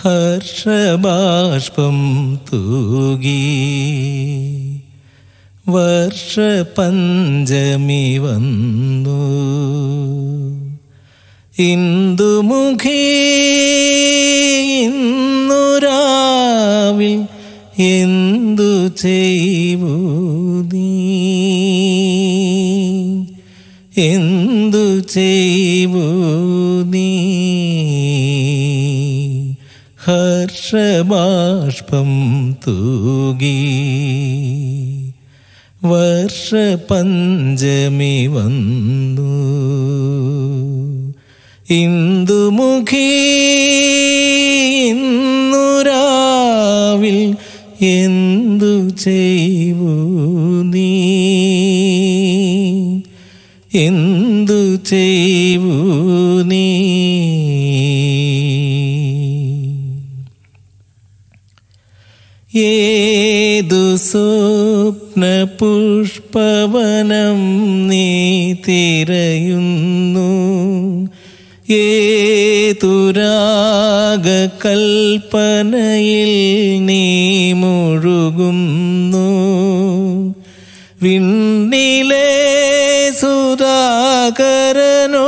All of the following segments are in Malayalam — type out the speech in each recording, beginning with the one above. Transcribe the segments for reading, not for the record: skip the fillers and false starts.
ഹർഷബാഷ്പം തൂകി വർഷപഞ്ചമി വന്നു. ഇന്ദുമുഖി ഇന്നുരാവിൽ എന്തു ചെയ്യൂ നീ, എന്തു ചെയ്യൂ നീ. ഹർഷബാഷ്പം തൂകി വർഷപഞ്ചമി വന്നു. ഇന്ദുമുഖി ഇന്നുരാവിൽ എന്തു ചെയ്യൂ നീ, എന്തു ചെയ്യൂ നീ. ഏതു സ്വപ്നപുഷ്പവനം നീ തിരയുന്നു, ഏതു രാഗകൽപ്പനയിൽ നീ മുഴുകുന്നു. വിണ്ണിലെ സുധാകരനോ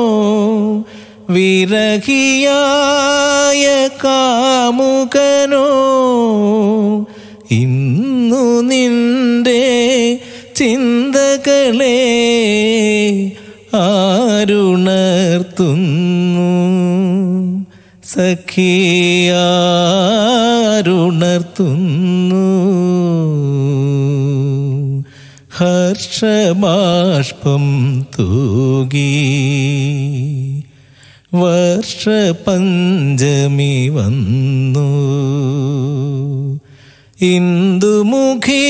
വിരഹിയായ കാമുകനോ ഇന്നു നിന്റെ ചിന്തകളെ ആരുണർത്തുന്നു, സഖിയാരുണർത്തുന്നു. ഹർഷബാഷ്പം തൂകി വർഷപഞ്ചമി വന്നു. ഇന്ദുമുഖി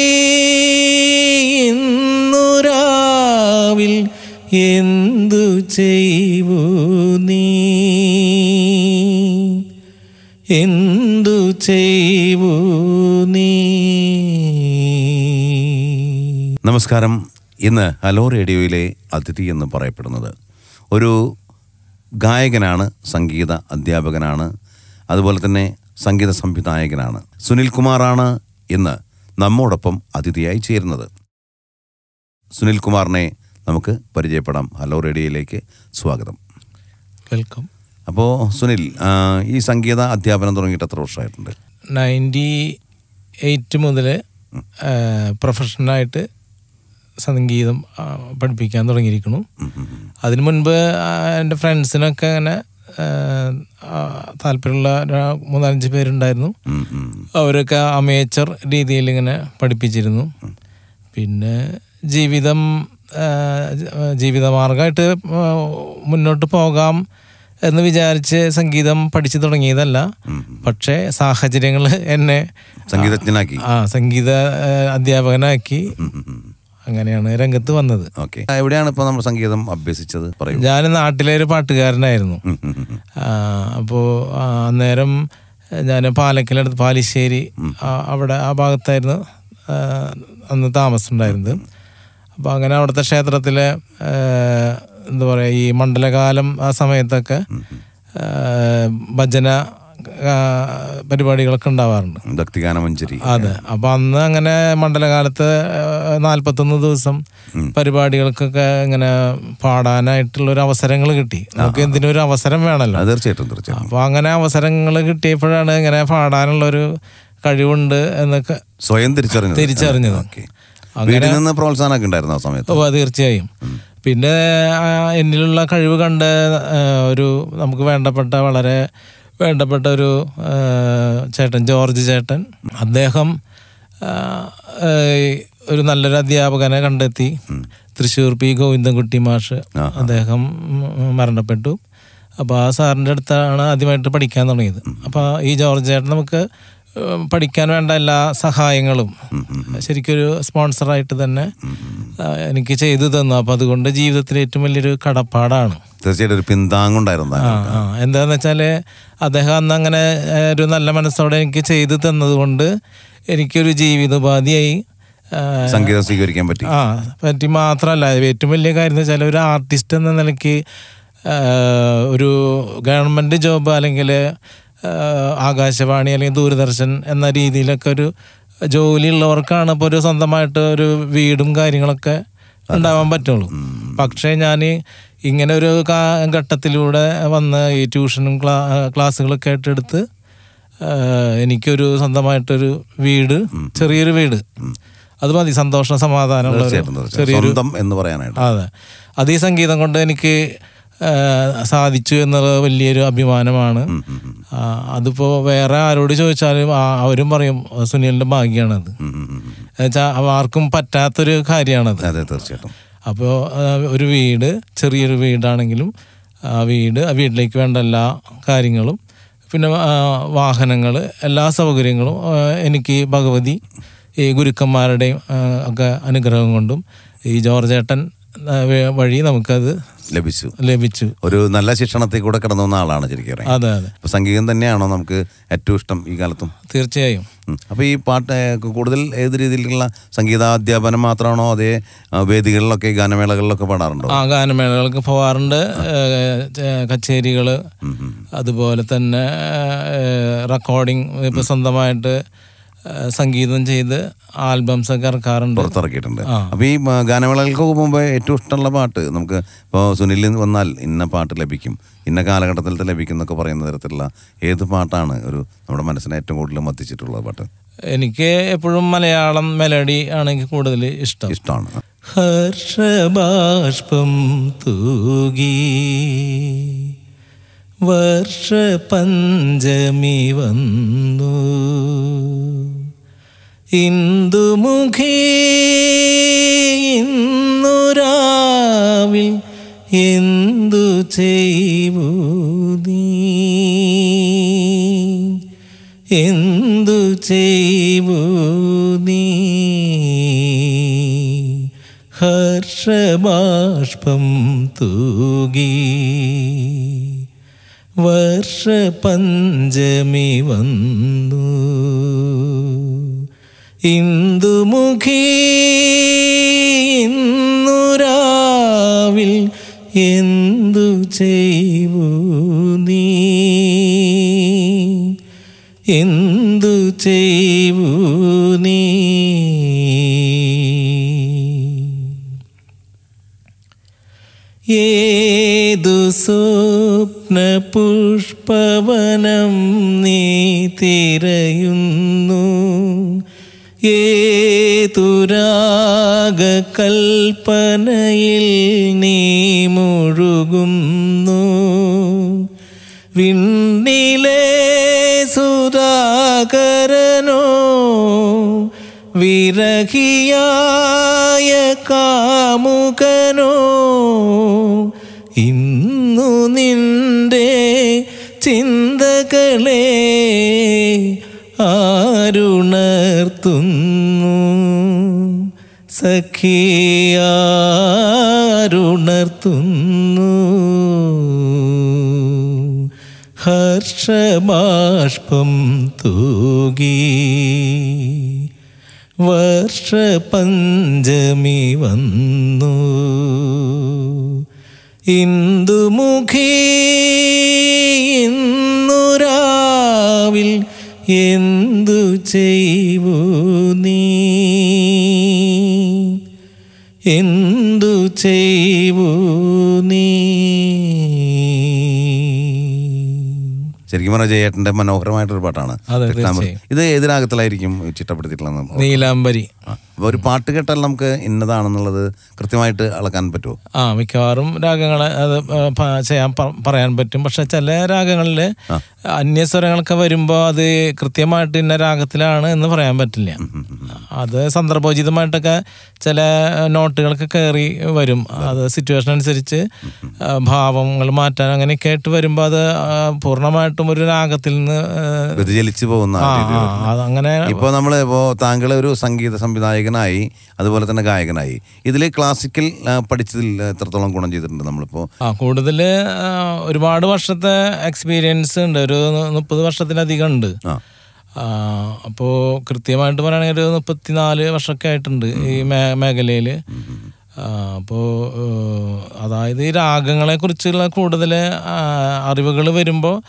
ഇന്നുരാവിൽ എന്തു ചെയ്യൂ നീ, എന്തു ചെയ്യൂ നീ. നമസ്കാരം. ഇന്ന് ഹലോ റേഡിയോയിലെ അതിഥി എന്ന് പറയപ്പെടുന്നത് ഒരു ഗായകനാണ്, സംഗീത അധ്യാപകനാണ്, അതുപോലെ തന്നെ സംഗീത സംവിധായകനാണ്. സുനിൽ കുമാറാണ് ഇന്ന് നമ്മോടൊപ്പം അതിഥിയായി ചേരുന്നത്. സുനിൽ കുമാറിനെ നമുക്ക് പരിചയപ്പെടാം. ഹലോ റേഡിയോയിലേക്ക് സ്വാഗതം. വെൽക്കം. അപ്പോൾ സുനിൽ, ഈ സംഗീത അധ്യാപനം തുടങ്ങിയിട്ട് എത്ര വർഷമായിട്ടുണ്ട്? 98 മുതൽ പ്രൊഫഷണലായിട്ട് സംഗീതം പഠിപ്പിക്കാൻ തുടങ്ങിയിരിക്കുന്നു. അതിനു മുൻപ് എൻ്റെ ഫ്രണ്ട്സിനൊക്കെ അങ്ങനെ താല്പര്യമുള്ള 3-5 പേരുണ്ടായിരുന്നു. അവരൊക്കെ അമേച്ചർ രീതിയിൽ ഇങ്ങനെ പഠിപ്പിച്ചിരുന്നു. പിന്നെ ജീവിതമാർഗമായിട്ട് മുന്നോട്ട് പോകാം എന്ന് വിചാരിച്ച് സംഗീതം പഠിച്ചു തുടങ്ങിയതല്ല. പക്ഷേ സാഹചര്യങ്ങൾ എന്നെ സംഗീതജ്ഞനാക്കി, സംഗീത അധ്യാപകനാക്കി. അങ്ങനെയാണ് രംഗത്ത് വന്നത്. എവിടെയാണ് ഇപ്പോൾ നമ്മൾ സംഗീതം അഭ്യസിച്ചത്? ഞാൻ നാട്ടിലെ ഒരു പാട്ടുകാരനായിരുന്നു. അപ്പോൾ അന്നേരം ഞാൻ പാലക്കിനടുത്ത് പാലിശ്ശേരി അവിടെ ആ ഭാഗത്തായിരുന്നു അന്ന് താമസമുണ്ടായിരുന്നത്. അപ്പോൾ അങ്ങനെ അവിടുത്തെ ക്ഷേത്രത്തിലെ എന്താ പറയുക, ഈ മണ്ഡലകാലം ആ സമയത്തൊക്കെ ഭജന പരിപാടികളൊക്കെ ഉണ്ടാവാറുണ്ട്. ഭക്തിഗാനമഞ്ജരി. അതെ. അപ്പൊ അന്ന് അങ്ങനെ മണ്ഡലകാലത്ത് 41 ദിവസം പരിപാടികൾക്കൊക്കെ ഇങ്ങനെ പാടാനായിട്ടുള്ളൊരു അവസരങ്ങൾ കിട്ടി. നമുക്ക് എന്തിനൊരു അവസരം വേണമല്ലോ. തീർച്ചയായിട്ടും. അപ്പൊ അങ്ങനെ അവസരങ്ങൾ കിട്ടിയപ്പോഴാണ് ഇങ്ങനെ പാടാനുള്ളൊരു കഴിവുണ്ട് എന്നൊക്കെ സ്വയം തിരിച്ചറിഞ്ഞത്. അങ്ങനെ പ്രോത്സാഹനമൊക്കെ ഉണ്ടായിരുന്നു ആ സമയത്ത്? തീർച്ചയായും. പിന്നെ എന്നിലുള്ള കഴിവ് കണ്ട് ഒരു നമുക്ക് വളരെ വേണ്ടപ്പെട്ട ഒരു ചേട്ടൻ, ജോർജ് ചേട്ടൻ, അദ്ദേഹം ഒരു നല്ലൊരു അധ്യാപകനെ കണ്ടെത്തി. തൃശ്ശൂർ പി ഗോവിന്ദൻകുട്ടി മാഷ്, അദ്ദേഹം മരണപ്പെട്ടു. അപ്പോൾ ആ സാറിൻ്റെ അടുത്താണ് ആദ്യമായിട്ട് പഠിക്കാൻ തുടങ്ങിയത്. അപ്പോൾ ഈ ജോർജ് ചേട്ടൻ നമുക്ക് പഠിക്കാൻ വേണ്ട എല്ലാ സഹായങ്ങളും ശരിക്കൊരു സ്പോൺസറായിട്ട് തന്നെ എനിക്ക് ചെയ്തു തന്നു. അപ്പം അതുകൊണ്ട് ജീവിതത്തിലെ ഏറ്റവും വലിയൊരു കടപ്പാടാണ്. തീർച്ചയായിട്ടും ഒരു പിന്താങ്ങുണ്ടായിരുന്നു. എന്താന്ന് വെച്ചാല് അദ്ദേഹം അന്ന് അങ്ങനെ ഒരു നല്ല മനസ്സോടെ എനിക്ക് ചെയ്തു തന്നത് കൊണ്ട് എനിക്കൊരു ജീവിതോപാധിയായി സംഗീതം സ്വീകരിക്കാൻ പറ്റി മാത്രമല്ല, ഏറ്റവും വലിയ കാര്യം എന്ന് വെച്ചാൽ ഒരു ആർട്ടിസ്റ്റ് എന്ന നിലയ്ക്ക് ഒരു ഗവൺമെൻറ് ജോബ് അല്ലെങ്കിൽ ആകാശവാണി അല്ലെങ്കിൽ ദൂരദർശൻ എന്ന രീതിയിലൊക്കെ ഒരു ജോലിയുള്ളവർക്കാണ് ഇപ്പോൾ ഒരു സ്വന്തമായിട്ട് ഒരു വീടും കാര്യങ്ങളൊക്കെ ഉണ്ടാവാൻ പറ്റുള്ളൂ. പക്ഷേ ഞാൻ ഇങ്ങനെ ഒരു ഘട്ടത്തിലൂടെ വന്ന് ഈ ട്യൂഷനും ക്ലാസ്സുകളൊക്കെ ആയിട്ട് എടുത്ത് എനിക്കൊരു സ്വന്തമായിട്ടൊരു വീട്, ചെറിയൊരു വീട്, അത് മതി സന്തോഷം സമാധാനമുള്ള ചെറിയൊരു എന്ന് പറയാനായിട്ട്. അതെ, അത് ഈ സംഗീതം കൊണ്ട് എനിക്ക് സാധിച്ചു എന്നുള്ളത് വലിയൊരു അഭിമാനമാണ്. അതിപ്പോൾ വേറെ ആരോട് ചോദിച്ചാലും അവരും പറയും സുനിലിൻ്റെ ഭാഗ്യമാണത്. എന്നുവെച്ചാൽ ആർക്കും പറ്റാത്തൊരു കാര്യമാണത്. അതെ, തീർച്ചയായിട്ടും. അപ്പോൾ ഒരു വീട്, ചെറിയൊരു വീടാണെങ്കിലും ആ വീട്ടിലേക്ക് വേണ്ട എല്ലാ കാര്യങ്ങളും, പിന്നെ വാഹനങ്ങൾ, എല്ലാ സൗകര്യങ്ങളും എനിക്ക് ഭഗവതി ഈ ഗുരുക്കന്മാരുടെയും ഒക്കെ അനുഗ്രഹം കൊണ്ടും ഈ ജോർജ് ഏട്ടൻ വഴി നമുക്കത് ലഭിച്ചു. ഒരു നല്ല ശിക്ഷണത്തിൽ കൂടെ കടന്നു വന്ന ആളാണ് ശരിക്കും. അതെ അതെ. അപ്പോൾ സംഗീതം തന്നെയാണോ നമുക്ക് ഏറ്റവും ഇഷ്ടം ഈ കാലത്തും? തീർച്ചയായും. അപ്പോൾ ഈ പാട്ട് കൂടുതൽ ഏത് രീതിയിലുള്ള സംഗീതാധ്യാപനം മാത്രമാണോ, അതേ വേദികളിലൊക്കെ ഗാനമേളകളിലൊക്കെ പാടാറുണ്ടോ? ഗാനമേളകൾക്ക് പോകാറുണ്ട്, കച്ചേരികൾ, അതുപോലെ തന്നെ റെക്കോർഡിങ്, ഇപ്പം സ്വന്തമായിട്ട് സംഗീതം ചെയ്ത് ആൽബംസ് ഒക്കെ പുറത്തിറക്കിയിട്ടുണ്ട്. അപ്പോൾ ഈ ഗാനമേളകൾക്കൊക്കെ പോകുമ്പോൾ ഏറ്റവും ഇഷ്ടമുള്ള പാട്ട് നമുക്ക് ഇപ്പോൾ സുനിലിൽ വന്നാൽ ഇന്ന പാട്ട് ലഭിക്കും, ഇന്ന കാലഘട്ടത്തിൽ ലഭിക്കും എന്നൊക്കെ പറയുന്ന തരത്തിലുള്ള ഏത് പാട്ടാണ് ഒരു നമ്മുടെ മനസ്സിനെ ഏറ്റവും കൂടുതൽ മത്തിച്ചിട്ടുള്ള പാട്ട്? എനിക്ക് എപ്പോഴും മലയാളം മെലഡി ആണ് എനിക്ക് കൂടുതൽ ഇഷ്ടമാണ്. ഹർഷബാഷ്പം തൂകി വർഷപഞ്ചമി വന്നു, ഇന്ദുമുഖി ഇന്നുരാവിൽ എന്തു ചെയ്യൂ നീ, എന്തു ചെയ്യൂ നീ, ഹർഷബാഷ്പം തൂകി വർഷപഞ്ചമി വന്നു, ഇന്ദുമുഖി ഇന്നുരാവിൽ എന്തു ചെയ്യൂ നീ, എന്തു ചെയ്യൂ നീ. ഏതു സ്വപ്ന പുഷ്പവനം നീ തിരയുന്നു, ഏതു രാഗകൽപ്പനയിൽ നീ മുഴുകുന്നു, വിണ്ണിലെ സുധാകരനോ വിരഹിയായ കാമുകനോ, ഇന്നു നിന്റെ ചിന്തകളെ ആരുണർത്തുന്നു, സഖിയാരുണർത്തുന്നു, ഹർഷബാഷ്പം തൂകി വർഷപഞ്ചമി വന്നു, ഇന്ദുമുഖി ഇന്നുരാവിൽ എന്തു ചെയ്യൂ നീ, എന്തു ചെയ്യൂ നീ. ശരിക്കും പറഞ്ഞാൽ ജയേട്ടൻ്റെ മനോഹരമായിട്ടൊരു പാട്ടാണ്. ഇത് ഏത് രാഗത്തിലായിരിക്കും ചിട്ടപ്പെടുത്തിയിട്ടുള്ളത്? നീലാംബരി. അപ്പോൾ ഒരു പാട്ട് കേട്ടാൽ നമുക്ക് ഇന്നതാണെന്നുള്ളത് കൃത്യമായിട്ട് അളക്കാൻ പറ്റുമോ? മിക്കവാറും രാഗങ്ങളെ അത് പറയാൻ പറ്റും. പക്ഷെ ചില രാഗങ്ങളിൽ അന്യസ്വരങ്ങളൊക്കെ വരുമ്പോൾ അത് കൃത്യമായിട്ട് ഇന്ന രാഗത്തിലാണ് എന്ന് പറയാൻ പറ്റില്ല. അത് സന്ദർഭോചിതമായിട്ടൊക്കെ ചില നോട്ടുകളൊക്കെ കയറി വരും. അത് സിറ്റുവേഷൻ അനുസരിച്ച് ഭാവങ്ങൾ മാറ്റാൻ അങ്ങനെയൊക്കെ ആയിട്ട് വരുമ്പോൾ അത് പൂർണ്ണമായിട്ടും ഒരു രാഗത്തിൽ നിന്ന് വ്യതിചലിച്ചു പോകുന്ന അങ്ങനെ. ഇപ്പോൾ നമ്മൾ താങ്കൾ ഒരു സംഗീത സംവിധായകനായി, അതുപോലെ തന്നെ ഗായകനായി, ഇതിൽ ക്ലാസിക്കൽ പഠിച്ചതിൽ എത്രത്തോളം ഗുണം ചെയ്തിട്ടുണ്ട് നമ്മളിപ്പോൾ? കൂടുതൽ ഒരുപാട് വർഷത്തെ എക്സ്പീരിയൻസ് ഉണ്ട്, ഒരു 30 വർഷത്തിലധികം ഉണ്ട്. അപ്പോൾ കൃത്യമായിട്ട് പറയുകയാണെങ്കിൽ ഒരു 34 വർഷമൊക്കെ ആയിട്ടുണ്ട് ഈ മേഖലയിൽ. അപ്പോൾ അതായത് ഈ രാഗങ്ങളെ കുറിച്ചുള്ള കൂടുതൽ അറിവുകൾ വരുമ്പോൾ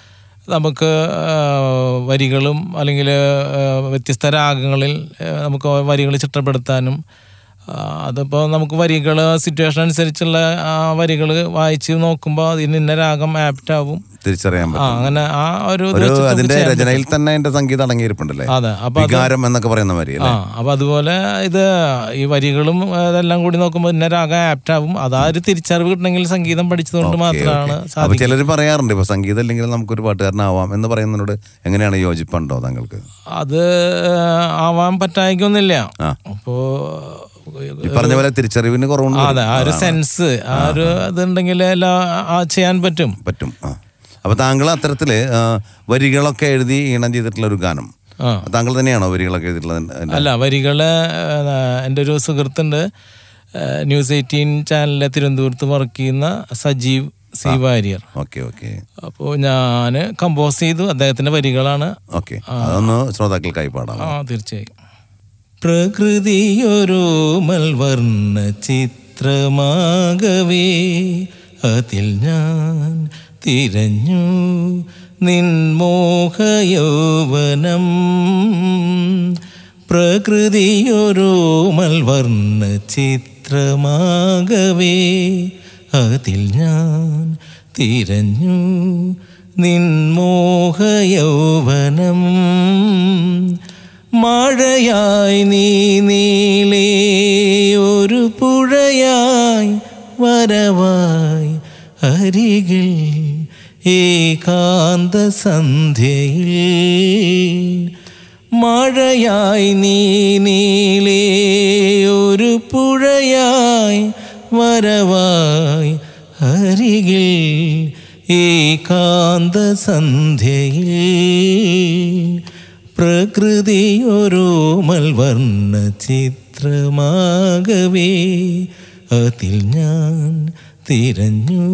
നമുക്ക് വരികളും അല്ലെങ്കിൽ വ്യത്യസ്ത രാഗങ്ങളിൽ നമുക്ക് വരികൾ ചിട്ടപ്പെടുത്താനും, അതിപ്പോൾ നമുക്ക് വരികൾ സിറ്റുവേഷൻ അനുസരിച്ചുള്ള വരികൾ വായിച്ച് നോക്കുമ്പോൾ അതിന് ഇന്ന രാഗം ആപ്റ്റ് ആവും, തിരിച്ചറിയാൻ പറ്റും. അങ്ങനെ ആ ഒരു അതിന്റെ രചനയിൽ തന്നെ അതിന്റെ സംഗീതം അടങ്ങിയിരിപ്പുണ്ടല്ലേ? അതെ, വികാരം എന്നൊക്കെ പറയുന്ന മാതിരി. അപ്പൊ അതുപോലെ ഇത് ഈ വരികളും അതെല്ലാം കൂടി നോക്കുമ്പോൾ ഇന്ന രാഗം ആപ്റ്റ് ആവും. അതൊരു തിരിച്ചറിവ് കിട്ടണമെങ്കിൽ സംഗീതം പഠിച്ചതുകൊണ്ട് മാത്രമാണ് സാധിക്കും. ചിലർ പറയാറുണ്ട് ഇപ്പൊ സംഗീതം ഇല്ലെങ്കിൽ നമുക്കൊരു പാട്ടുകാരനാവാം എന്ന് പറയുന്നതിനോട് എങ്ങനെയാണ് യോജിപ്പുണ്ടോ താങ്കൾക്ക്? അത് ആവാൻ പറ്റായിക്കൊന്നുമില്ല. അപ്പോ പറഞ്ഞ പോലെ തിരിച്ചറിവിന് കുറവുണ്ട്. അതെ, ആ ഒരു സെൻസ്, ആ ഒരു ഇതുണ്ടെങ്കിൽ എല്ലാം ചെയ്യാൻ പറ്റും. അപ്പൊ താങ്കൾ അത്തരത്തില് വരികളൊക്കെ എഴുതി ഈണം ചെയ്തിട്ടുള്ള ഒരു ഗാനം താങ്കൾ തന്നെയാണോ വരികളൊക്കെ എഴുതിയിട്ടുള്ളത്? അല്ല, വരികള് എൻ്റെ ഒരു സുഹൃത്തുണ്ട്, ന്യൂസ് 18 ചാനലിലെ തിരുവനന്തപുരത്ത് വർക്ക് ചെയ്യുന്ന സജീവ് സി വാര്യർ. അപ്പോൾ ഞാൻ കമ്പോസ് ചെയ്തു, അദ്ദേഹത്തിന്റെ വരികളാണ്. അതൊന്ന് ശ്രോതാക്കൾക്കായി പാടാം. തീർച്ചയായും. പ്രകൃതിയൊരു മൽവർണ്ണ ചിത്രമാകവേ അതിൽ ഞാൻ തിരഞ്ഞു നിൻമോഹയൗവനം. പ്രകൃതിയൊരു മൽവർണ്ണ ചിത്രമാകവേ അതിൽ ഞാൻ തിരഞ്ഞു നിൻമോഹയൗവനം. മഴയായി നീ നീളേ ഒരു പുഴയായി വരവായി അരികിൽ ഏകാന്ത സന്ധ്യയിൽ. മഴയായി നീ നീളേ ഒരു പുഴയായി വരവായി അരികിൽ ഏകാന്ത സന്ധ്യയിൽ. പ്രകൃതിയൊരു മൽവർണ്ണ ചിത്രമാകവേ അതിൽ ഞാൻ തിരഞ്ഞു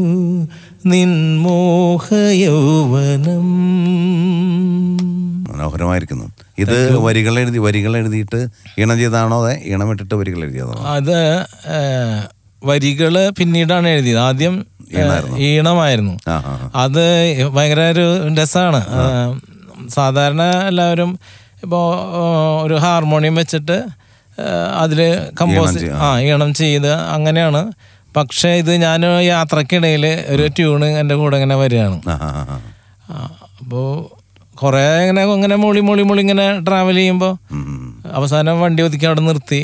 നിൻമോഹയൗവനം. മനോഹരമായിരിക്കുന്നു. ഇത് വരികൾ എഴുതിയിട്ട് ഈണം ചെയ്താണോ അതെ ഈണമിട്ടിട്ട് വരികൾ എഴുതിയതാണോ? അത് വരികള് പിന്നീടാണ് എഴുതിയത്. ആദ്യം ഈണമായിരുന്നു. അത് ഭയങ്കര ഒരു രസമാണ്. സാധാരണ എല്ലാവരും ഇപ്പോൾ ഒരു ഹാർമോണിയം വെച്ചിട്ട് അതിൽ കമ്പോസ് ഈണം ചെയ്ത് അങ്ങനെയാണ്. പക്ഷേ ഇത് ഞാൻ യാത്രക്കിടയിൽ ഒരു ട്യൂണ് എൻ്റെ കൂടെ ഇങ്ങനെ വരികയാണ്. അപ്പോൾ കുറേ ഇങ്ങനെ മൂളി ഇങ്ങനെ ട്രാവൽ ചെയ്യുമ്പോൾ അവസാനം വണ്ടി ഒതുക്കി അവിടെ നിർത്തി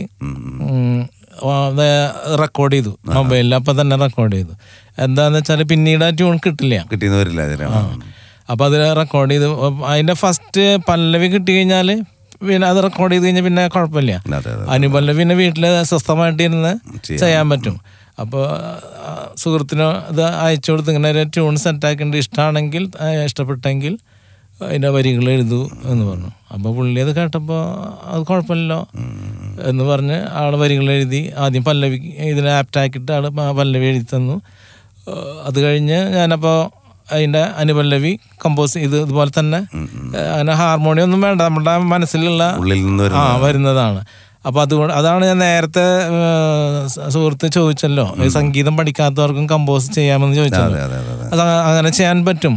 റെക്കോർഡ് ചെയ്തു മൊബൈലിൽ. അപ്പം തന്നെ റെക്കോർഡ് ചെയ്തു. എന്താണെന്ന് വെച്ചാൽ പിന്നീട് ആ ട്യൂൺ കിട്ടില്ല. അപ്പോൾ അത് റെക്കോർഡ് ചെയ്തു. അതിൻ്റെ ഫസ്റ്റ് പല്ലവി കിട്ടി കഴിഞ്ഞാൽ പിന്നെ അത് റെക്കോർഡ് ചെയ്ത് കഴിഞ്ഞാൽ പിന്നെ കുഴപ്പമില്ല. അനുപല്ലവി പിന്നെ വീട്ടിൽ സ്വസ്ഥമായിട്ട് ഇരുന്ന് ചെയ്യാൻ പറ്റും. അപ്പോൾ സുഹൃത്തിന് ഇത് അയച്ചു കൊടുത്ത് ഇങ്ങനെ ഒരു ട്യൂൺ സെറ്റാക്കേണ്ട ഇഷ്ടമാണെങ്കിൽ ഇഷ്ടപ്പെട്ടെങ്കിൽ അതിൻ്റെ വരികൾ എഴുതൂ എന്ന് പറഞ്ഞു. അപ്പോൾ പുള്ളി അത് കേട്ടപ്പോൾ അത് കുഴപ്പമില്ലല്ലോ എന്ന് പറഞ്ഞ് ആൾ വരികൾ എഴുതി. ആദ്യം പല്ലവി ഇതിനെ ആപ്റ്റാക്കിയിട്ട് ആൾ പല്ലവി എഴുതി തന്നു. അത് കഴിഞ്ഞ് ഞാനപ്പോൾ അതിൻ്റെ അനുപല്ലവി കമ്പോസ് ചെയ്ത് ഇതുപോലെ തന്നെ അങ്ങനെ ഹാർമോണിയം ഒന്നും വേണ്ട, നമ്മുടെ മനസ്സിലുള്ള വരുന്നതാണ്. അപ്പോൾ അതുകൊണ്ട് അതാണ് ഞാൻ നേരത്തെ സുഹൃത്ത് ചോദിച്ചല്ലോ, സംഗീതം പഠിക്കാത്തവർക്കും കമ്പോസ് ചെയ്യാമെന്ന് ചോദിച്ചല്ലോ. അത് അങ്ങനെ ചെയ്യാൻ പറ്റും.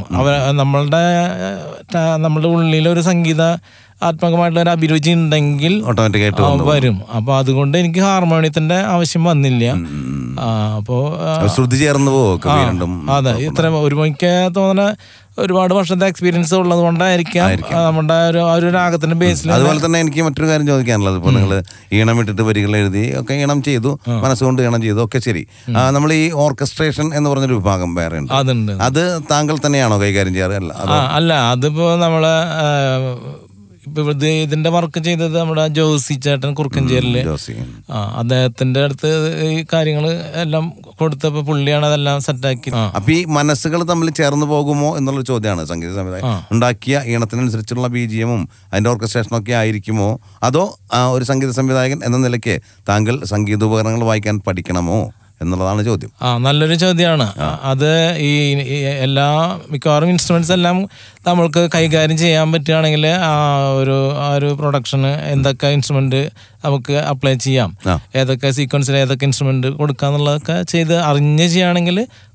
നമ്മളുടെ ഉള്ളിലൊരു സംഗീത ആത്മകമായിട്ടുള്ള ഒരു അഭിരുചി ഉണ്ടെങ്കിൽ വരും. അപ്പോൾ അതുകൊണ്ട് എനിക്ക് ഹാർമോണിയത്തിന്റെ ആവശ്യം വന്നില്ല. അപ്പോൾ ശ്രുതി ചേർന്ന് പോകും. അതെ, ഇത്ര എനിക്ക് തോന്നുന്ന ഒരുപാട് വർഷത്തെ എക്സ്പീരിയൻസ് ഉള്ളത് കൊണ്ടായിരിക്കാം നമ്മുടെ ഒരു രാഗത്തിന്റെ ബേസിൽ. അതുപോലെ തന്നെ എനിക്ക് മറ്റൊരു കാര്യം ചോദിക്കാനുള്ളത്, ഇപ്പോൾ നിങ്ങൾ ഈണം ഇട്ടിട്ട് വരികൾ എഴുതി ഒക്കെ ഈണം ചെയ്തു, മനസ്സുകൊണ്ട് ഈണം ചെയ്തു, ഒക്കെ ശരി. നമ്മൾ ഈ ഓർക്കസ്ട്രേഷൻ എന്ന് പറഞ്ഞൊരു വിഭാഗം വേറെ ഉണ്ട്. അതുണ്ട്. അത് താങ്കൾ തന്നെയാണോ കൈകാര്യം ചെയ്യാറ്? അല്ല, അതിപ്പോ നമ്മള് ഇതിന്റെ വർക്ക് ചെയ്തത് നമ്മുടെ ജോസി ചേട്ടൻ കുറുക്കഞ്ചേരില്. അദ്ദേഹത്തിന്റെ അടുത്ത് ഈ കാര്യങ്ങള് എല്ലാം കൊടുത്തപ്പോ പുള്ളിയാണ് അതെല്ലാം സെറ്റാക്കി. അപ്പൊ ഈ മനസ്സുകൾ തമ്മിൽ ചേർന്ന് പോകുമോ എന്നുള്ളൊരു ചോദ്യമാണ്. സംഗീത സംവിധായകൻ ഉണ്ടാക്കിയ ഈണത്തിനനുസരിച്ചുള്ള BGM-ഉം അതിന്റെ ഓർക്കസ്ട്രേഷനൊക്കെ ആയിരിക്കുമോ, അതോ ഒരു സംഗീത സംവിധായകൻ എന്ന നിലയ്ക്ക് താങ്കൾ സംഗീതോപകരണങ്ങൾ വായിക്കാൻ പഠിക്കണമോ എന്നുള്ളതാണ് ചോദ്യം. നല്ലൊരു ചോദ്യമാണ് അത്. ഈ എല്ലാ മിക്കവാറും ഇൻസ്ട്രുമെന്റ്സ് എല്ലാം നമ്മൾക്ക് കൈകാര്യം ചെയ്യാൻ പറ്റുകയാണെങ്കിൽ ആ ഒരു പ്രൊഡക്ഷന് എന്തൊക്കെ ഇൻസ്ട്രുമെന്റ് നമുക്ക് അപ്ലൈ ചെയ്യാം, ഏതൊക്കെ സീക്വൻസിൽ ഏതൊക്കെ ഇൻസ്ട്രുമെന്റ് കൊടുക്കാന്നുള്ളതൊക്കെ ചെയ്ത് അറിഞ്ഞ് ചെയ്യുകയാണെങ്കിൽ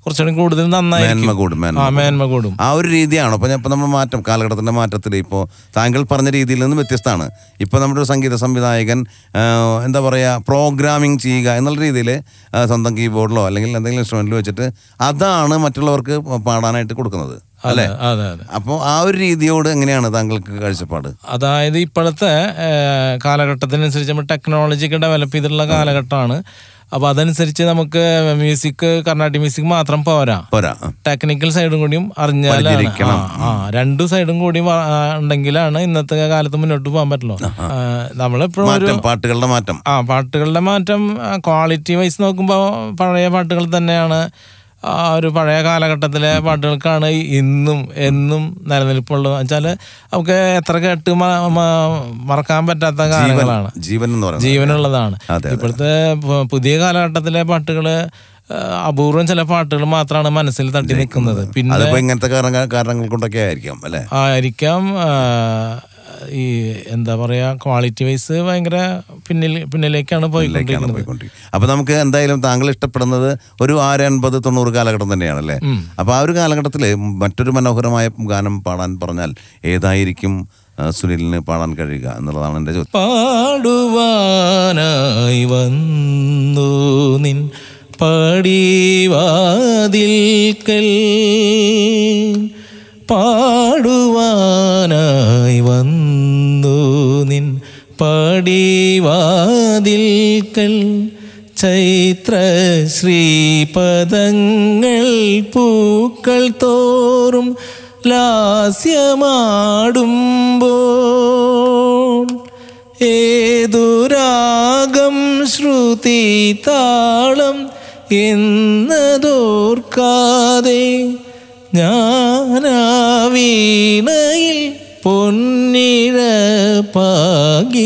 കുറച്ചുകൂടി കൂടുതൽ നന്നായിരിക്കും. മേന്മ കൂടും. ആ ഒരു രീതിയാണ്. അപ്പോൾ ഇപ്പം നമ്മൾ കാലഘട്ടത്തിൻ്റെ മാറ്റത്തിൽ ഇപ്പോൾ താങ്കൾ പറഞ്ഞ രീതിയിൽ നിന്ന് വ്യത്യസ്തമാണ്. ഇപ്പോൾ നമ്മുടെ ഒരു സംഗീത സംവിധായകൻ എന്താ പറയുക, പ്രോഗ്രാമിംഗ് ചെയ്യുക എന്നുള്ള രീതിയിൽ സ്വന്തം കീബോർഡിലോ അല്ലെങ്കിൽ എന്തെങ്കിലും ഇൻസ്ട്രുമെന്റിൽ വെച്ചിട്ട് അതാണ് മറ്റുള്ളവർക്ക് പാടാനായിട്ട് കൊടുക്കുന്നത് അല്ലേ? അപ്പോൾ ആ ഒരു രീതിയോട് എങ്ങനെയാണ് താങ്കൾക്ക് കാഴ്ചപ്പാട്? അതായത് ഇപ്പോഴത്തെ കാലഘട്ടത്തിനനുസരിച്ച് നമ്മൾ ടെക്നോളജിക്ക് ഡെവലപ്പ് ചെയ്തിട്ടുള്ള കാലഘട്ടമാണ്. അപ്പോൾ അതനുസരിച്ച് നമുക്ക് മ്യൂസിക്, കർണാട്ടിക് മ്യൂസിക് മാത്രം പോരാ, ടെക്നിക്കൽ സൈഡും കൂടിയും അറിഞ്ഞാലാണ്. രണ്ടു സൈഡും കൂടി ഉണ്ടെങ്കിലാണ് ഇന്നത്തെ കാലത്ത് മുന്നോട്ട് പോകാൻ പറ്റുള്ളൂ. നമ്മളിപ്പോഴും പാട്ടുകളുടെ മാറ്റം ക്വാളിറ്റി വൈസ് നോക്കുമ്പോൾ പഴയ പാട്ടുകൾ തന്നെയാണ്. ആ ഒരു പഴയ കാലഘട്ടത്തിലെ പാട്ടുകൾക്കാണ് ഇന്നും എന്നും നിലനിൽപ്പുള്ളത്. വെച്ചാൽ നമുക്ക് എത്ര കേട്ട് മറക്കാൻ പറ്റാത്ത ഗാനങ്ങളാണ്, ജീവനുള്ളതാണ്. ഇപ്പോഴത്തെ പുതിയ കാലഘട്ടത്തിലെ പാട്ടുകള് അപൂർവം ചില പാട്ടുകൾ മാത്രമാണ് മനസ്സിൽ തട്ടി നിൽക്കുന്നത്. പിന്നെ ഇങ്ങനത്തെ കാരണങ്ങൾ കൊണ്ടൊക്കെ ആയിരിക്കാം ഈ എന്താ പറയാ, ക്വാളിറ്റി വൈസ് ഭയങ്കര പിന്നിലേക്കാണ് പോയിക്കൊണ്ടിരിക്കുന്നത്. അപ്പൊ നമുക്ക് എന്തായാലും താങ്കൾ ഇഷ്ടപ്പെടുന്നത് ഒരു 80-90 കാലഘട്ടം തന്നെയാണല്ലേ? അപ്പൊ ആ ഒരു കാലഘട്ടത്തില് മറ്റൊരു മനോഹരമായ ഗാനം പാടാൻ പറഞ്ഞാൽ ഏതായിരിക്കും സുനിലിന് പാടാൻ കഴിയുക എന്നുള്ളതാണ് എന്റെ ചോദ്യം. പാടുവാനായി വന്നു നിൻ പടിവാതിൽക്കൽ, പാടുവാനായി വന്നു നിൻ പടിവാതിൽക്കൽ, ചൈത്ര ശ്രീപദങ്ങൾ പൂക്കൾ തോറും ലാസ്യമാടുമ്പോൾ, ഏതുരാഗം ശ്രുതി താളം എന്നതോർക്കാതെ ഞാനാ വീണയിൽ പൊന്നിഴ പാകി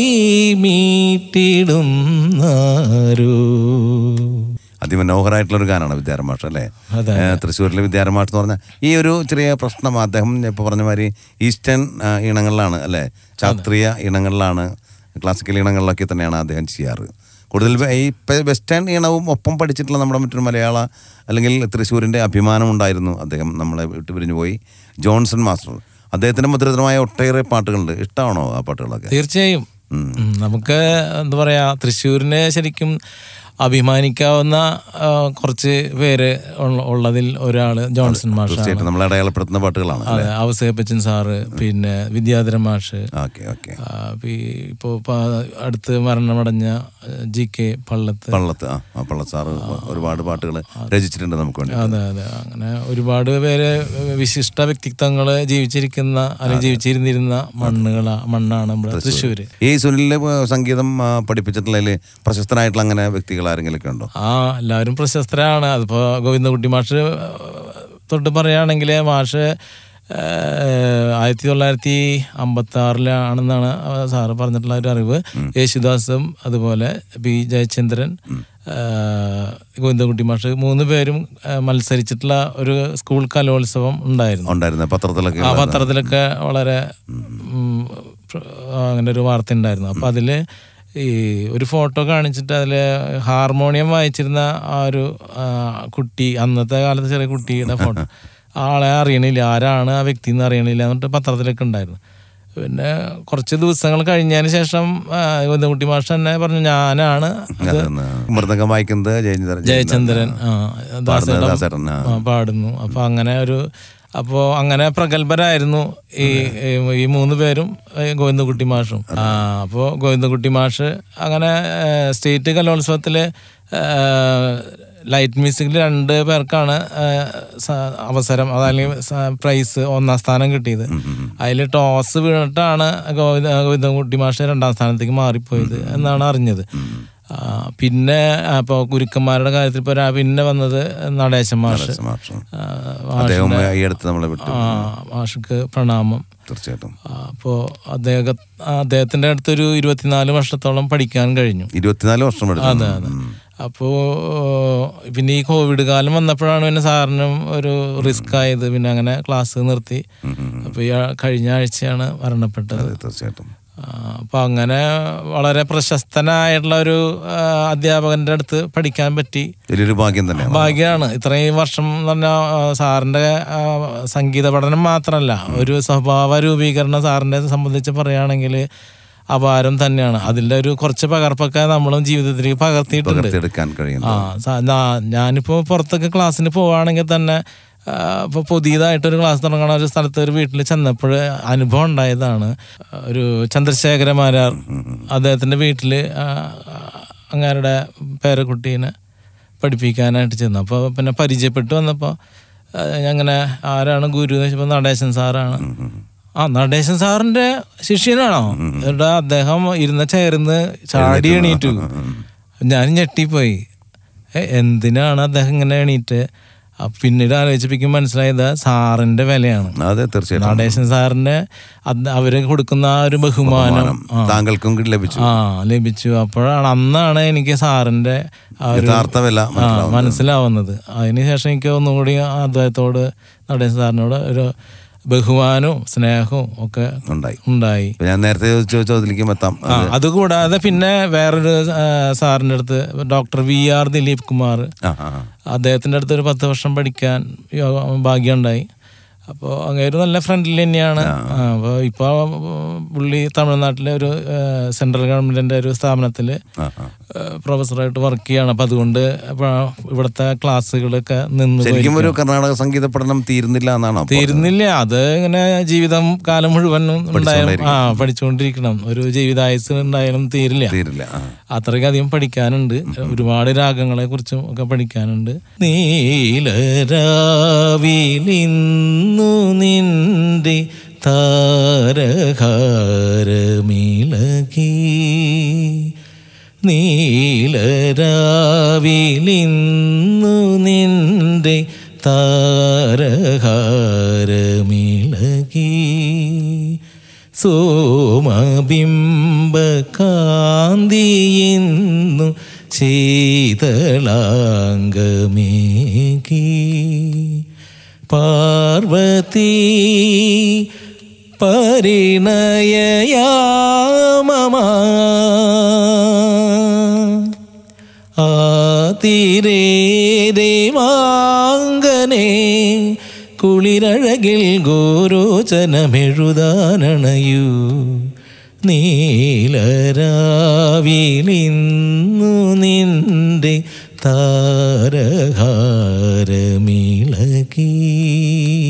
മീട്ടിടുന്നാരോ. അതിമനോഹരമായിട്ടുള്ളൊരു ഗാനമാണ് വിദ്യാരൻ മാഷ് അല്ലേ? തൃശ്ശൂരിലെ വിദ്യാരൻ മാഷ് എന്ന് പറഞ്ഞാൽ ഈ ഒരു ചെറിയ പ്രശ്നം അദ്ദേഹം ഇപ്പോൾ പറഞ്ഞ മാതിരി ഈസ്റ്റേൺ ഇനങ്ങളിലാണ് അല്ലേ, ശാസ്ത്രീയ ഇനങ്ങളിലാണ്, ക്ലാസിക്കൽ ഇനങ്ങളിലൊക്കെ തന്നെയാണ് അദ്ദേഹം ചെയ്യാറ്. കൂടുതൽ ഈ വെസ്റ്റേൺ ഈണവും ഒപ്പം പഠിച്ചിട്ടുള്ള നമ്മുടെ മറ്റൊരു മലയാള അല്ലെങ്കിൽ തൃശ്ശൂരിൻ്റെ അഭിമാനം ഉണ്ടായിരുന്നു അദ്ദേഹം. നമ്മളെ വിട്ടു പിരിഞ്ഞു പോയി ജോൺസൺ മാസ്റ്റർ. അദ്ദേഹത്തിൻ്റെ മധുരതരമായ ഒട്ടേറെ പാട്ടുകളുണ്ട്. ഇഷ്ടമാണോ ആ പാട്ടുകളൊക്കെ? തീർച്ചയായും. നമുക്ക് എന്താ പറയാ, തൃശ്ശൂരിനെ ശരിക്കും അഭിമാനിക്കാവുന്ന കുറച്ച് പേര് ഉള്ളതിൽ ഒരാള് ജോൺസൺ മാഷ്. നമ്മളെ അടയാളപ്പെടുത്തുന്ന പാട്ടുകളാണ്. അതെ, ഔസേപ്പച്ചൻ സാറ്, പിന്നെ വിദ്യാധരൻ മാഷ്, ഇപ്പോ അടുത്ത് മരണമടഞ്ഞ GK പള്ളത്ത് സാറ് ഒരുപാട് പാട്ടുകൾ രചിച്ചിട്ടുണ്ട് നമുക്ക് വേണ്ടി. അതെ അതെ, അങ്ങനെ ഒരുപാട് പേര് വിശിഷ്ട വ്യക്തിത്വങ്ങള് ജീവിച്ചിരിക്കുന്ന അല്ലെങ്കിൽ ജീവിച്ചിരുന്നിരുന്ന മണ്ണാണ് നമ്മുടെ തൃശ്ശൂര്. ഈ സുനിലിന്റെ സംഗീതം പഠിപ്പിച്ചിട്ടുള്ളതിൽ പ്രശസ്തനായിട്ടുള്ള അങ്ങനെ വ്യക്തികൾ ആരെങ്കിലൊക്കെ ഉണ്ടോ? എല്ലാവരും പ്രശസ്തരാണ്. അതിപ്പോ ഗോവിന്ദൻകുട്ടി മാഷ് തൊട്ട് പറയുകയാണെങ്കിൽ, മാഷ് 1956 സാറ് പറഞ്ഞിട്ടുള്ള ഒരു അറിവ്. യേശുദാസും അതുപോലെ P. ജയചന്ദ്രൻ, ഗോവിന്ദൻകുട്ടി മാഷ് 3 പേരും മത്സരിച്ചിട്ടുള്ള ഒരു സ്കൂൾ കലോത്സവം ഉണ്ടായിരുന്നു. പത്രത്തിലൊക്കെ വളരെ അങ്ങനെ ഒരു വാർത്ത ഉണ്ടായിരുന്നു. അപ്പൊ അതില് ഈ ഒരു ഫോട്ടോ കാണിച്ചിട്ട് അതിൽ ഹാർമോണിയം വായിച്ചിരുന്ന ആ ഒരു കുട്ടി, അന്നത്തെ കാലത്ത് ചെറിയ കുട്ടിയുടെ ഫോട്ടോ, ആളെ അറിയണില്ല, ആരാണ് ആ വ്യക്തി എന്ന് അറിയണില്ല എന്നിട്ട് പത്രത്തിലൊക്കെ ഉണ്ടായിരുന്നു. പിന്നെ കുറച്ച് ദിവസങ്ങൾ കഴിഞ്ഞതിന് ശേഷം ഗോവിന്ദൻകുട്ടി മാഷ് തന്നെ പറഞ്ഞു, ഞാനാണ് മൃദംഗം വായിക്കുന്നത് ജയചന്ദ്രൻ പാടുന്നു. അപ്പോൾ അങ്ങനെ പ്രഗത്ഭരായിരുന്നു ഈ 3 പേരും ഗോവിന്ദൻകുട്ടി മാഷും. അപ്പോൾ ഗോവിന്ദൻകുട്ടി മാഷ് അങ്ങനെ സ്റ്റേറ്റ് കലോത്സവത്തില് ലൈറ്റ് മ്യൂസിക്കിൽ 2 പേർക്കാണ് അവസരം, അതല്ലെങ്കിൽ പ്രൈസ്, 1ാം സ്ഥാനം കിട്ടിയത്. അതിൽ ടോസ് വീണിട്ടാണ് ഗോവിന്ദൻകുട്ടി മാഷ് 2ാം സ്ഥാനത്തേക്ക് മാറിപ്പോയത് എന്നാണ് അറിഞ്ഞത്. പിന്നെ ഇപ്പോൾ ഗുരുക്കന്മാരുടെ കാര്യത്തിൽ ഇപ്പോൾ പിന്നെ വന്നത് നടേശൻ മാഷ്. മാഷക്ക് പ്രണാമം. തീർച്ചയായിട്ടും. അപ്പോൾ അദ്ദേഹത്തിന്റെ അടുത്തൊരു 24 വർഷത്തോളം പഠിക്കാൻ കഴിഞ്ഞു. 24 വർഷം. അതെ അതെ. അപ്പോൾ പിന്നെ ഈ കോവിഡ് കാലം വന്നപ്പോഴാണ് പിന്നെ സാറിനും ഒരു റിസ്ക് ആയത്. പിന്നെ അങ്ങനെ ക്ലാസ് നിർത്തി. അപ്പോൾ ഈ കഴിഞ്ഞ ആഴ്ചയാണ് മരണപ്പെട്ടത്. തീർച്ചയായിട്ടും. അപ്പം അങ്ങനെ വളരെ പ്രശസ്തനായിട്ടുള്ള ഒരു അധ്യാപകൻ്റെ അടുത്ത് പഠിക്കാൻ പറ്റി. വലിയൊരു ഭാഗ്യം തന്നെ, ഭാഗ്യമാണ്. ഇത്രയും വർഷം എന്ന് പറഞ്ഞാൽ സാറിൻ്റെ സംഗീത പഠനം മാത്രമല്ല, ഒരു സ്വഭാവ രൂപീകരണം സാറിനെ സംബന്ധിച്ച് പറയുകയാണെങ്കിൽ അപാരം തന്നെയാണ്. അതിൻ്റെ ഒരു കുറച്ച് പകർപ്പൊക്കെ നമ്മളും ജീവിതത്തിലേക്ക് പകർത്തിയിട്ടുണ്ട്. ഞാനിപ്പോൾ പുറത്തൊക്കെ ക്ലാസ്സിന് പോവുകയാണെങ്കിൽ തന്നെ ഇപ്പോൾ പുതിയതായിട്ടൊരു ക്ലാസ് തുടങ്ങുന്ന ഒരു സ്ഥലത്ത് ഒരു വീട്ടിൽ ചെന്നപ്പോൾ അനുഭവം ഉണ്ടായതാണ്. ഒരു ചന്ദ്രശേഖരമാരാർ അദ്ദേഹത്തിൻ്റെ വീട്ടിൽ അങ്ങേരുടെ പേരക്കുട്ടീനെ പഠിപ്പിക്കാനായിട്ട് ചെന്നു. അപ്പോൾ പിന്നെ പരിചയപ്പെട്ട് വന്നപ്പോൾ അങ്ങനെ ആരാണ് ഗുരു എന്ന് വെച്ചപ്പോൾ നടേശൻ സാറാണ്. നടേശൻ സാറിൻ്റെ ശിഷ്യനാണോ? എന്നിട്ട് അദ്ദേഹം ഇരുന്ന ചെയറിന്ന് ചാടി എണീറ്റു. ഞാൻ ഞെട്ടിപ്പോയി, എന്തിനാണ് അദ്ദേഹം ഇങ്ങനെ എണീറ്റ്? പിന്നീട് ആലോചിപ്പിക്കും മനസ്സിലായത് സാറിന്റെ വിലയാണ്. അതെ, തീർച്ചയായിട്ടും നടേശൻ സാറിന് അവര് കൊടുക്കുന്ന ആ ഒരു ബഹുമാനം താങ്കൾക്കും ലഭിച്ചു. അപ്പോഴാണ് അന്നാണ് എനിക്ക് സാറിന്റെ മനസ്സിലാവുന്നത്. അതിനുശേഷം എനിക്ക് ഒന്നുകൂടി അദ്ദേഹത്തോട്, നടേശൻ സാറിനോട് ഒരു ബഹുമാനവും സ്നേഹവും ഒക്കെ ഉണ്ടായി. ഞാൻ നേരത്തെ ചോദ്യത്തിലേക്ക് എത്താം. അതുകൂടാതെ പിന്നെ വേറൊരു സാറിൻ്റെ അടുത്ത് ഡോക്ടർ VR ദിലീപ് കുമാർ, അദ്ദേഹത്തിൻ്റെ അടുത്ത് ഒരു 10 വർഷം പഠിക്കാൻ ഭാഗ്യം ഉണ്ടായി. അപ്പോൾ അങ്ങനെ നല്ല ഫ്രണ്ട്ലി തന്നെയാണ്. അപ്പോൾ ഇപ്പോൾ പുള്ളി തമിഴ്നാട്ടിലെ ഒരു സെൻട്രൽ ഗവൺമെൻറ്റിൻ്റെ ഒരു സ്ഥാപനത്തിൽ പ്രൊഫസറായിട്ട് വർക്ക് ചെയ്യാണ്. അപ്പം അതുകൊണ്ട് ഇവിടുത്തെ ക്ലാസ്സുകളൊക്കെ ശരിക്കും ഒരു കർണാടക സംഗീത പഠനം തീരുന്നില്ല എന്നാണോ? തീരുന്നില്ല. അത് ഇങ്ങനെ ജീവിതം കാലം മുഴുവനും ഉണ്ടായാലും പഠിച്ചുകൊണ്ടിരിക്കണം. ഒരു ജീവിതായുസ് ഉണ്ടായാലും തീരില്ല. അത്രയ്ക്കധികം പഠിക്കാനുണ്ട്. ഒരുപാട് രാഗങ്ങളെ കുറിച്ചും ഒക്കെ പഠിക്കാനുണ്ട്. നീലരാവിലിന്നു നിന്റെ താരഹാരമിളകി, നീലരാവിലിന്നു നിന്റെ താരഹാരമിളകി, സോമബിംബകാന്തിയിന്നു ശീതളാംഗമേകി, പാർവതി പരിണയയാമമാ ആതിരേരേ മാങ്കനേ കുളിരഴകിൽ ഗോരോചനമെഴുതാനണയൂ, നീലരാവിലിന്നു നിന്റെ താരഹാരമിളകി.